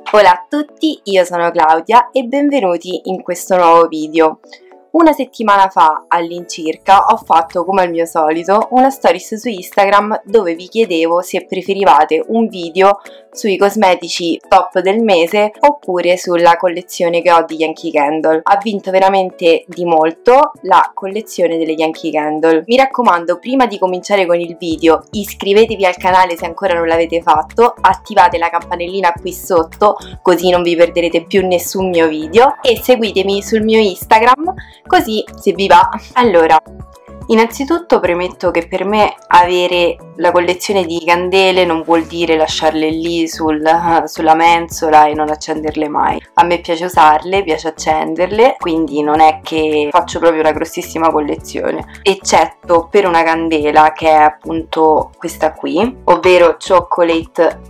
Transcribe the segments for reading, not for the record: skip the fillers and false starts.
Hola a tutti, io sono Claudia e benvenuti in questo nuovo video. Una settimana fa all'incirca ho fatto, come al mio solito, una stories su Instagram dove vi chiedevo se preferivate un video sui cosmetici top del mese oppure sulla collezione che ho di Yankee Candle. Ha vinto veramente di molto la collezione delle Yankee Candle. Mi raccomando, prima di cominciare con il video, iscrivetevi al canale se ancora non l'avete fatto, attivate la campanellina qui sotto così non vi perderete più nessun mio video e seguitemi sul mio Instagram così se vi va. Allora, innanzitutto premetto che per me avere la collezione di candele non vuol dire lasciarle lì sulla mensola e non accenderle mai. A me piace usarle, piace accenderle, quindi non è che faccio proprio una grossissima collezione, eccetto per una candela che è appunto questa qui, ovvero Chocolate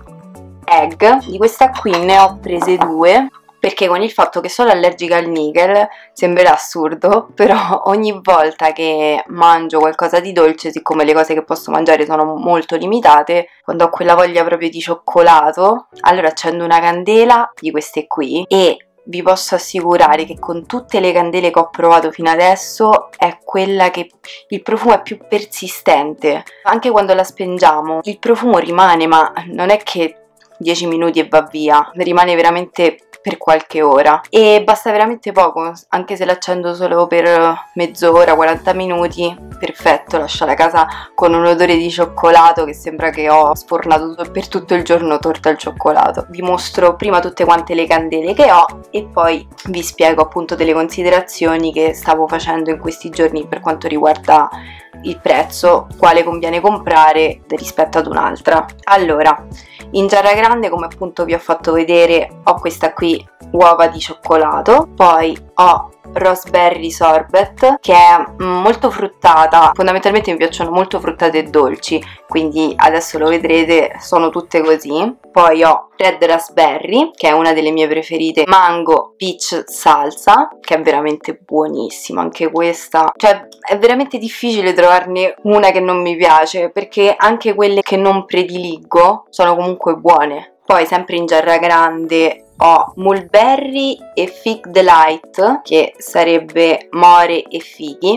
Egg. Di questa qui ne ho prese due perché con il fatto che sono allergica al nickel sembrerà assurdo, però ogni volta che mangio qualcosa di dolce, siccome le cose che posso mangiare sono molto limitate, quando ho quella voglia proprio di cioccolato, allora accendo una candela di queste qui e vi posso assicurare che con tutte le candele che ho provato fino adesso è quella che il profumo è più persistente. Anche quando la spengiamo il profumo rimane, ma non è che 10 minuti e va via, rimane veramente per qualche ora e basta veramente poco, anche se l'accendo solo per mezz'ora, 40 minuti, perfetto, lascia la casa con un odore di cioccolato che sembra che ho sfornato per tutto il giorno torta al cioccolato. Vi mostro prima tutte quante le candele che ho e poi vi spiego appunto delle considerazioni che stavo facendo in questi giorni per quanto riguarda il prezzo, quale conviene comprare rispetto ad un'altra. Allora, in giarra grande, come appunto vi ho fatto vedere, ho questa qui, uova di cioccolato, poi ho Raspberry Sorbet che è molto fruttata, fondamentalmente mi piacciono molto fruttate e dolci, quindi adesso lo vedrete, sono tutte così. Poi ho Red Raspberry che è una delle mie preferite, Mango Peach Salsa che è veramente buonissima anche questa, cioè è veramente difficile trovarne una che non mi piace perché anche quelle che non prediligo sono comunque buone. Poi sempre in giarra grande ho Mulberry e Fig Delight, che sarebbe more e fighi,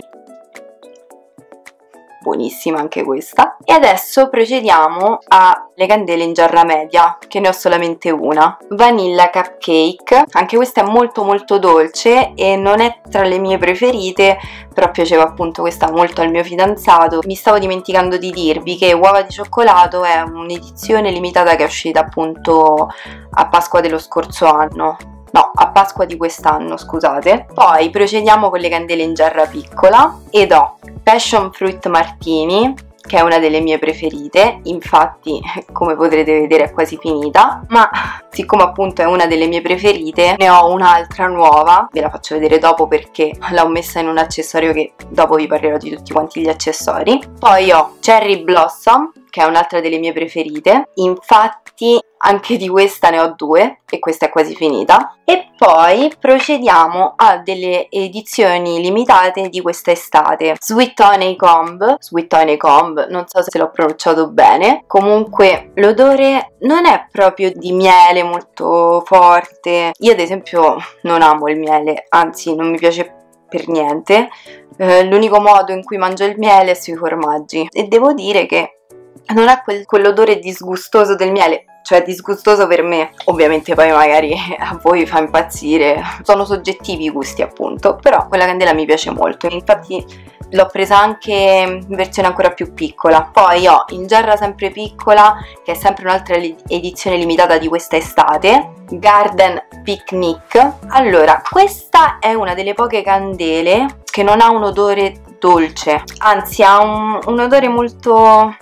buonissima anche questa. E adesso procediamo alle candele in giarra media, che ne ho solamente una, Vanilla Cupcake. Anche questa è molto dolce e non è tra le mie preferite, però piaceva appunto questa molto al mio fidanzato. Mi stavo dimenticando di dirvi che Uova di Cioccolato è un'edizione limitata che è uscita appunto a Pasqua dello scorso anno, no, a Pasqua di quest'anno, scusate. Poi procediamo con le candele in giarra piccola ed ho Passion Fruit Martini, che è una delle mie preferite, infatti come potrete vedere è quasi finita, ma siccome appunto è una delle mie preferite ne ho un'altra nuova, ve la faccio vedere dopo perché l'ho messa in un accessorio che dopo vi parlerò di tutti quanti gli accessori. Poi ho Cherry Blossom, che è un'altra delle mie preferite, infatti anche di questa ne ho due e questa è quasi finita. E poi procediamo a delle edizioni limitate di questa estate, Sweet Honeycomb, non so se l'ho pronunciato bene, comunque l'odore non è proprio di miele molto forte. Io ad esempio non amo il miele, anzi non mi piace per niente, l'unico modo in cui mangio il miele è sui formaggi e devo dire che non ha quell'odore disgustoso del miele, cioè disgustoso per me, ovviamente poi magari a voi fa impazzire, sono soggettivi i gusti appunto, però quella candela mi piace molto, infatti l'ho presa anche in versione ancora più piccola. Poi ho in giarra sempre piccola, che è sempre un'altra edizione limitata di questa estate, Garden Picnic. Allora, questa è una delle poche candele che non ha un odore dolce, anzi ha un odore molto,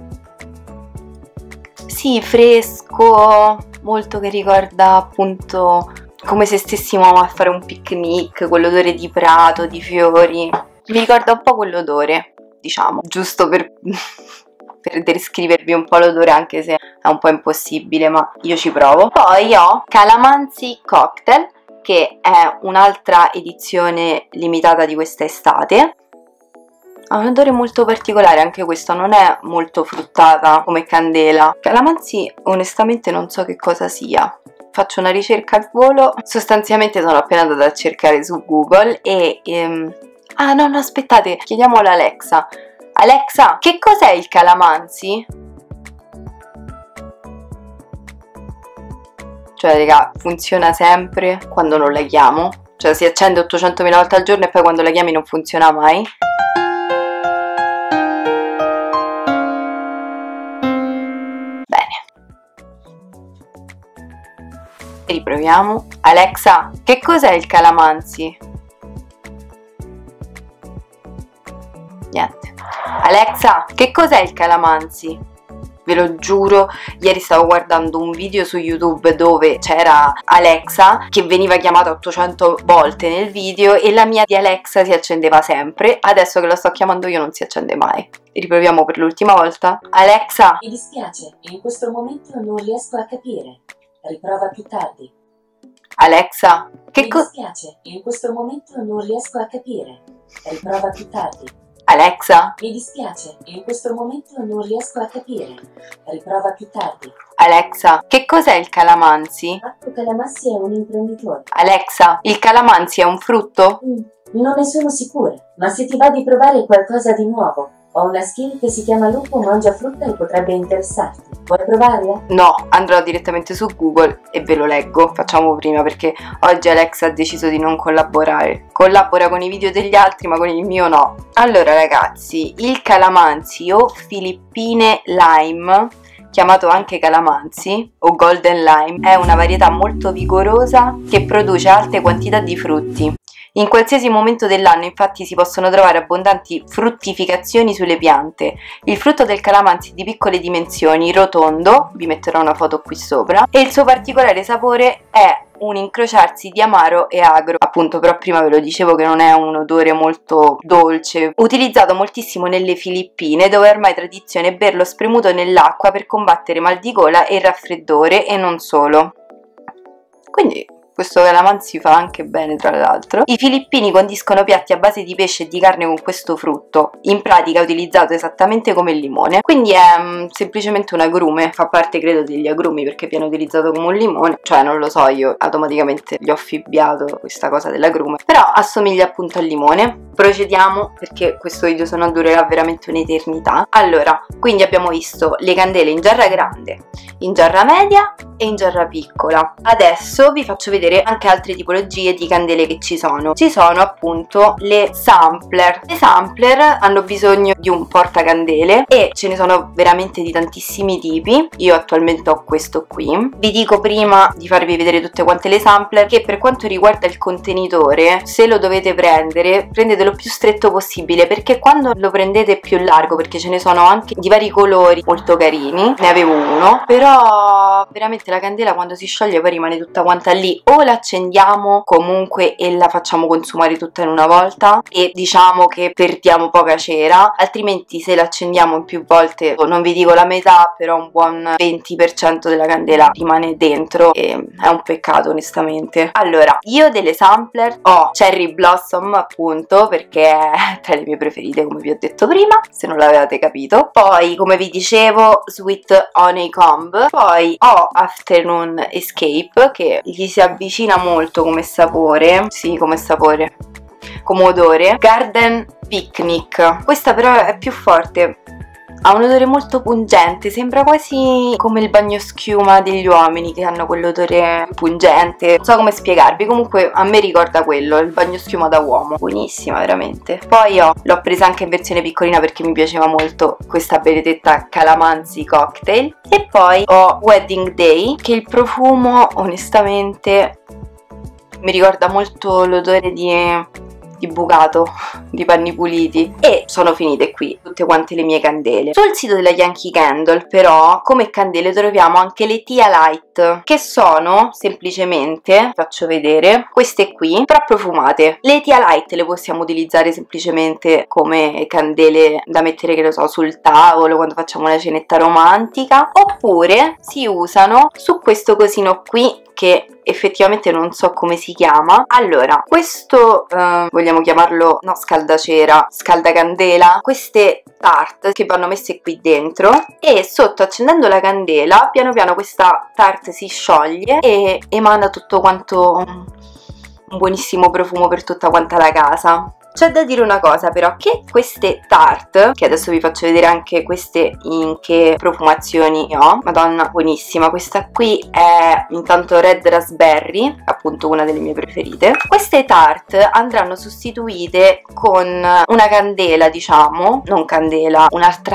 sì, fresco, molto che ricorda appunto come se stessimo a fare un picnic, quell'odore di prato, di fiori, mi ricorda un po' quell'odore, diciamo, giusto per descrivervi un po' l'odore, anche se è un po' impossibile, ma io ci provo. Poi ho Calamansi Cocktail, che è un'altra edizione limitata di questa estate. Ha un odore molto particolare, anche questa non è molto fruttata come candela. Calamansi onestamente non so che cosa sia, faccio una ricerca al volo. Sostanzialmente sono appena andata a cercare su Google e ah no, aspettate, chiediamo ad Alexa. Alexa, che cos'è il calamansi? Cioè raga, funziona sempre quando non la chiamo, cioè si accende 800.000 volte al giorno e poi quando la chiami non funziona mai. Bene, riproviamo. Alexa, che cos'è il calamansi? Niente. Alexa, che cos'è il calamansi? Ve lo giuro, ieri stavo guardando un video su YouTube dove c'era Alexa che veniva chiamata 800 volte nel video e la mia di Alexa si accendeva sempre. Adesso che la sto chiamando io non si accende mai. Riproviamo per l'ultima volta. Alexa, mi dispiace, in questo momento non riesco a capire. Riprova più tardi. Alexa, che mi dispiace, in questo momento non riesco a capire. Riprova più tardi. Alexa, mi dispiace, in questo momento non riesco a capire. Riprova più tardi. Alexa, che cos'è il calamansi? Marco Calamassi è un imprenditore. Alexa, il calamansi è un frutto? Non ne sono sicura, ma se ti va di provare qualcosa di nuovo, ho una skill che si chiama Lupo Mangia Frutta e potrebbe interessarti. Vuoi provarla? No, andrò direttamente su Google e ve lo leggo. Facciamo prima perché oggi Alexa ha deciso di non collaborare. Collabora con i video degli altri ma con il mio no. Allora ragazzi, il calamansi o Filippine Lime, chiamato anche calamansi o golden lime, è una varietà molto vigorosa che produce alte quantità di frutti. In qualsiasi momento dell'anno infatti si possono trovare abbondanti fruttificazioni sulle piante. Il frutto del calamansi è di piccole dimensioni, rotondo, vi metterò una foto qui sopra, e il suo particolare sapore è un incrociarsi di amaro e agro. Appunto, però prima ve lo dicevo che non è un odore molto dolce. Utilizzato moltissimo nelle Filippine, dove è ormai tradizione berlo spremuto nell'acqua per combattere mal di gola e raffreddore, e non solo. Quindi questo calamansi fa anche bene, tra l'altro. I filippini condiscono piatti a base di pesce e di carne con questo frutto, in pratica utilizzato esattamente come il limone. Quindi è semplicemente un agrume, fa parte credo degli agrumi perché viene utilizzato come un limone. Cioè non lo so, io automaticamente gli ho affibbiato questa cosa dell'agrume, però assomiglia appunto al limone. Procediamo perché questo video se no durerà veramente un'eternità. Allora, quindi abbiamo visto le candele in giarra grande, in giarra media e in giarra piccola. Adesso vi faccio vedere anche altre tipologie di candele che ci sono. Ci sono appunto le sampler. Le sampler hanno bisogno di un portacandele e ce ne sono veramente di tantissimi tipi. Io attualmente ho questo qui. Vi dico prima di farvi vedere tutte quante le sampler che per quanto riguarda il contenitore, se lo dovete prendere, prendetelo più stretto possibile, perché quando lo prendete più largo, perché ce ne sono anche di vari colori molto carini, ne avevo uno, però veramente la candela quando si scioglie poi rimane tutta quanta lì. O la accendiamo comunque e la facciamo consumare tutta in una volta e diciamo che perdiamo poca cera, altrimenti se la accendiamo in più volte, non vi dico la metà, però un buon 20% della candela rimane dentro e è un peccato onestamente. Allora, io delle sampler ho Cherry Blossom appunto perché è tra le mie preferite, come vi ho detto prima, se non l'avevate capito. Poi come vi dicevo Sweet Honeycomb, poi ho Afternoon Escape che gli si avvicina molto come sapore, sì, come sapore, come odore, Garden Picnic. Questa però è più forte, ha un odore molto pungente, sembra quasi come il bagnoschiuma degli uomini che hanno quell'odore pungente, non so come spiegarvi, comunque a me ricorda quello, il bagnoschiuma da uomo, buonissima veramente. Poi l'ho presa anche in versione piccolina perché mi piaceva molto questa benedetta calamansi cocktail. E poi ho Wedding Day, che il profumo onestamente mi ricorda molto l'odore di bucato, di panni puliti. E sono finite qui tutte quante le mie candele. Sul sito della Yankee Candle però come candele troviamo anche le Tia Light, che sono semplicemente, faccio vedere, queste qui, però profumate. Le Tia Light le possiamo utilizzare semplicemente come candele da mettere, che lo so, sul tavolo quando facciamo una cenetta romantica, oppure si usano su questo cosino qui che effettivamente non so come si chiama. Allora, questo vogliamo chiamarlo, no, scaldacera, scaldacandela, queste tarte che vanno messe qui dentro, e sotto, accendendo la candela, piano piano questa tarte si scioglie e emana tutto quanto un buonissimo profumo per tutta quanta la casa. C'è da dire una cosa però, che queste tarte, che adesso vi faccio vedere anche queste in che profumazioni ho, madonna buonissima, questa qui è intanto Red Raspberry, appunto una delle mie preferite. Queste tarte andranno sostituite con una candela, diciamo, non candela, un'altra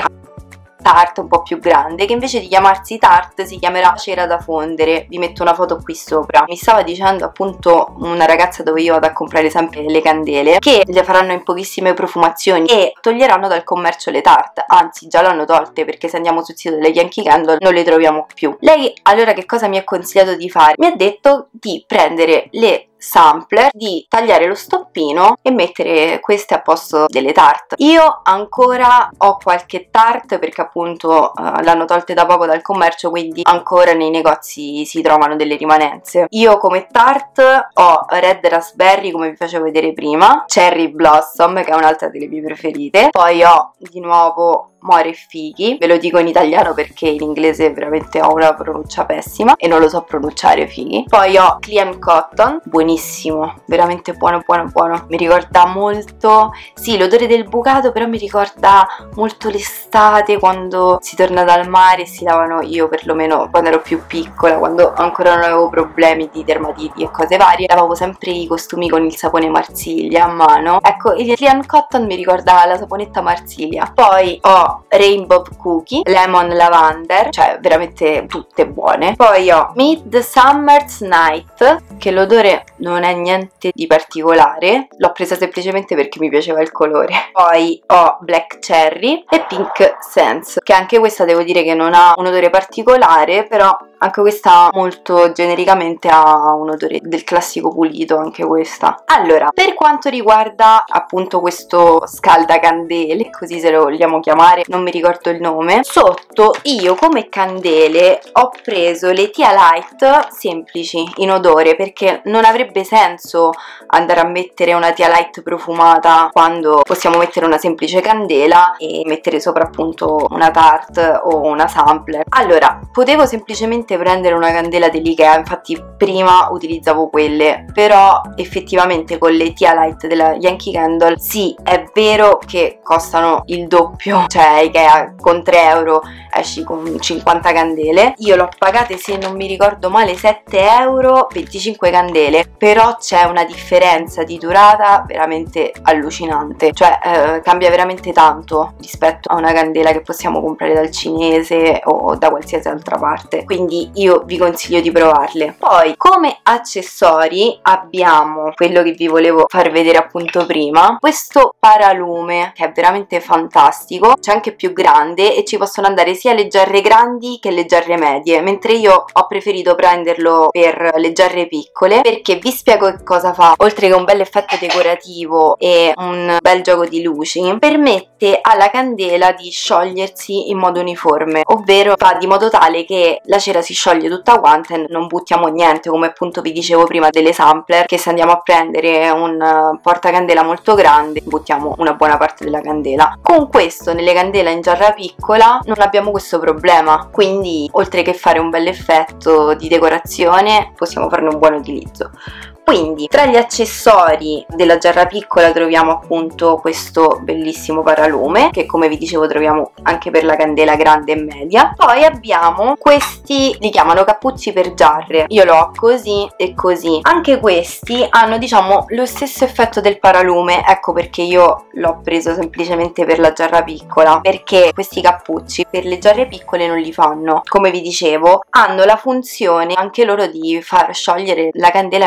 tarte un po' più grande, che invece di chiamarsi tarte si chiamerà cera da fondere. Vi metto una foto qui sopra. Mi stava dicendo appunto una ragazza dove io vado a comprare sempre le candele che le faranno in pochissime profumazioni e toglieranno dal commercio le tarte, anzi già l'hanno tolte, perché se andiamo sul sito delle Yankee Candle non le troviamo più. Lei allora che cosa mi ha consigliato di fare? Mi ha detto di prendere le sampler, di tagliare lo stoppino e mettere queste a posto delle tarte. Io ancora ho qualche tarte perché appunto l'hanno tolte da poco dal commercio, quindi ancora nei negozi si trovano delle rimanenze. Io come tarte ho Red Raspberry, come vi facevo vedere prima, Cherry Blossom, che è un'altra delle mie preferite, poi ho di nuovo More e Fighi, ve lo dico in italiano perché in inglese veramente ho una pronuncia pessima e non lo so pronunciare, fighi. Poi ho Clean Cotton, buonissimo, veramente buono buono buono, mi ricorda molto, sì, l'odore del bucato, però mi ricorda molto l'estate, quando si torna dal mare e si lavano, io perlomeno quando ero più piccola, quando ancora non avevo problemi di dermatiti e cose varie, lavavo sempre i costumi con il sapone Marsiglia a mano. Ecco, il Clean Cotton mi ricorda la saponetta Marsiglia. Poi ho Rainbow Cookie, Lemon Lavender, cioè veramente tutte buone. Poi ho Midsummer's Night, che l'odore non è niente di particolare, l'ho presa semplicemente perché mi piaceva il colore. Poi ho Black Cherry e Pink Sense, che anche questa devo dire che non ha un odore particolare, però anche questa molto genericamente ha un odore del classico pulito, anche questa. Allora, per quanto riguarda appunto questo scaldacandele, così se lo vogliamo chiamare, non mi ricordo il nome, sotto io come candele ho preso le Tia Light semplici in odore, perché non avrebbe senso andare a mettere una Tia Light profumata quando possiamo mettere una semplice candela e mettere sopra appunto una tarte o una sampler. Allora, potevo semplicemente prendere una candela dell'Ikea, infatti prima utilizzavo quelle, però effettivamente con le Tia Light della Yankee Candle sì, è vero che costano il doppio, cioè Ikea con 3 euro esci con 50 candele, io l'ho pagate, se non mi ricordo male, 7 euro 25 candele, però c'è una differenza di durata veramente allucinante, cioè cambia veramente tanto rispetto a una candela che possiamo comprare dal cinese o da qualsiasi altra parte, quindi io vi consiglio di provarle. Poi come accessori abbiamo quello che vi volevo far vedere appunto prima, questo paralume che è veramente fantastico, c'è anche più grande e ci possono andare sia le giarre grandi che le giarre medie, mentre io ho preferito prenderlo per le giarre piccole perché vi spiego che cosa fa. Oltre che un bel effetto decorativo e un bel gioco di luci, permette alla candela di sciogliersi in modo uniforme, ovvero fa di modo tale che la cera si scioglie tutta quanta e non buttiamo niente, come appunto vi dicevo prima delle sampler, che se andiamo a prendere un portacandela molto grande buttiamo una buona parte della candela. Con questo nelle candele in giarra piccola non abbiamo questo problema, quindi oltre che fare un bel effetto di decorazione possiamo farne un buon utilizzo. Quindi tra gli accessori della giarra piccola troviamo appunto questo bellissimo paralume, che come vi dicevo troviamo anche per la candela grande e media. Poi abbiamo questi, li chiamano cappucci per giarre, io lo ho così e così. Anche questi hanno diciamo lo stesso effetto del paralume, ecco perché io l'ho preso semplicemente per la giarra piccola, perché questi cappucci per le giarre piccole non li fanno. Come vi dicevo, hanno la funzione anche loro di far sciogliere la candela in modo uniforme,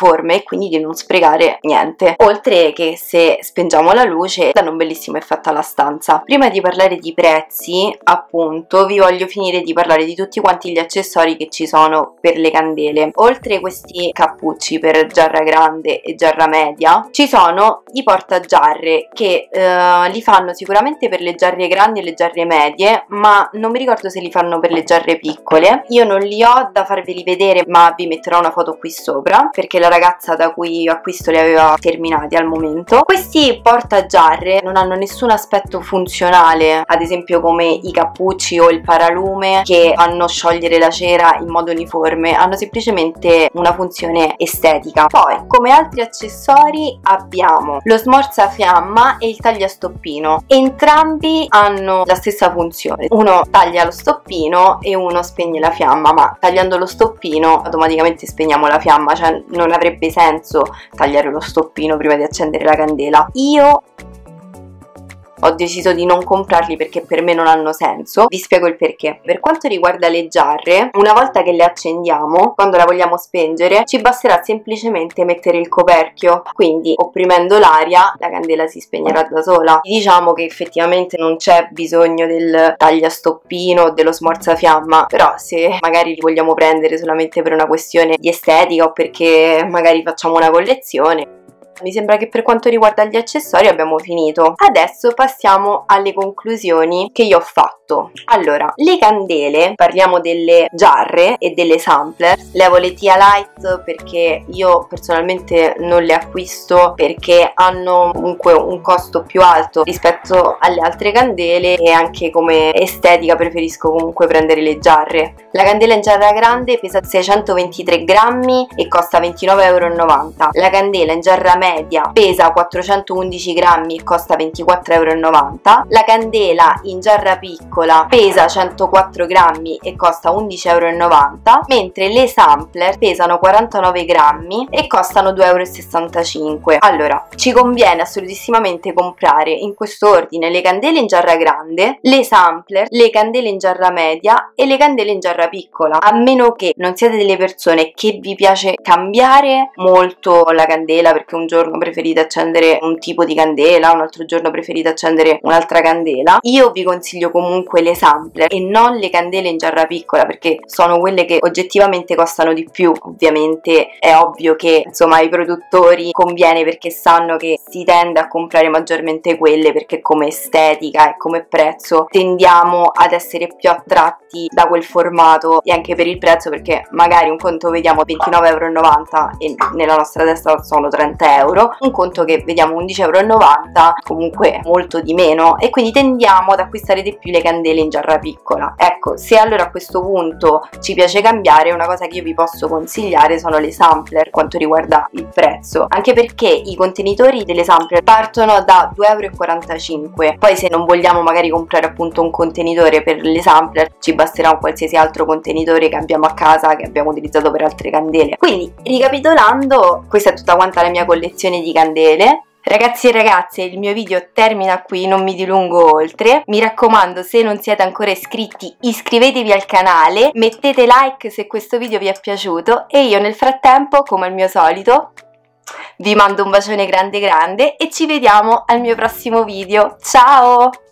uniforme e quindi di non sprecare niente, oltre che se spengiamo la luce danno un bellissimo effetto alla stanza. Prima di parlare di prezzi, appunto, vi voglio finire di parlare di tutti quanti gli accessori che ci sono per le candele. Oltre questi cappucci per giarra grande e giarra media, ci sono i portagiarre che li fanno sicuramente per le giarre grandi e le giarre medie, ma non mi ricordo se li fanno per le giarre piccole. Io non li ho da farveli vedere, ma vi metterò una foto qui sopra perché la ragazza da cui acquisto li aveva terminati al momento. Questi portagiarre non hanno nessun aspetto funzionale, ad esempio come i cappucci o il paralume che fanno sciogliere la cera in modo uniforme, hanno semplicemente una funzione estetica. Poi, come altri accessori, abbiamo lo smorzafiamma e il tagliastoppino. Entrambi hanno la stessa funzione: uno taglia lo stoppino e uno spegne la fiamma, ma tagliando lo stoppino automaticamente spegniamo la fiamma, cioè non avrebbe senso tagliare lo stoppino prima di accendere la candela. Io ho deciso di non comprarli perché per me non hanno senso. Vi spiego il perché. Per quanto riguarda le giarre, una volta che le accendiamo, quando la vogliamo spengere, ci basterà semplicemente mettere il coperchio, quindi opprimendo l'aria la candela si spegnerà da sola. Diciamo che effettivamente non c'è bisogno del tagliastoppino o dello smorzafiamma, però se magari li vogliamo prendere solamente per una questione di estetica o perché magari facciamo una collezione. Mi sembra che per quanto riguarda gli accessori abbiamo finito. Adesso passiamo alle conclusioni che io ho fatto. Allora, le candele, parliamo delle giarre e delle sampler. Levo le Tia Light perché io personalmente non le acquisto perché hanno comunque un costo più alto rispetto alle altre candele, e anche come estetica preferisco comunque prendere le giarre. La candela in giarra grande pesa 623 grammi e costa 29,90 €. La candela in giarra media pesa 411 grammi e costa 24,90 €. La candela in giarra piccola pesa 104 grammi e costa 11,90 €, mentre le sampler pesano 49 grammi e costano 2,65 €. Allora, ci conviene assolutissimamente comprare in questo ordine le candele in giarra grande, le sampler, le candele in giarra media e le candele in giarra piccola, a meno che non siate delle persone che vi piace cambiare molto la candela, perché un giorno preferite accendere un tipo di candela, un altro giorno preferite accendere un'altra candela. Io vi consiglio comunque le sampler e non le candele in giarra piccola, perché sono quelle che oggettivamente costano di più. Ovviamente è ovvio che insomma ai produttori conviene, perché sanno che si tende a comprare maggiormente quelle, perché come estetica e come prezzo tendiamo ad essere più attratti da quel formato, e anche per il prezzo, perché magari un conto vediamo 29,90 € e nella nostra testa sono 30 €, un conto che vediamo 11,90 € comunque molto di meno, e quindi tendiamo ad acquistare di più le candele in giarra piccola. Ecco, se allora a questo punto ci piace cambiare, una cosa che io vi posso consigliare sono le sampler quanto riguarda il prezzo, anche perché i contenitori delle sampler partono da 2,45 €. Poi se non vogliamo magari comprare appunto un contenitore per le sampler, ci basterà un qualsiasi altro contenitore che abbiamo a casa, che abbiamo utilizzato per altre candele. Quindi, ricapitolando, questa è tutta quanta la mia collezione di candele. Ragazzi e ragazze, il mio video termina qui, non mi dilungo oltre. Mi raccomando, se non siete ancora iscritti, iscrivetevi al canale, mettete like se questo video vi è piaciuto, e io nel frattempo, come al mio solito, vi mando un bacione grande grande e ci vediamo al mio prossimo video. Ciao!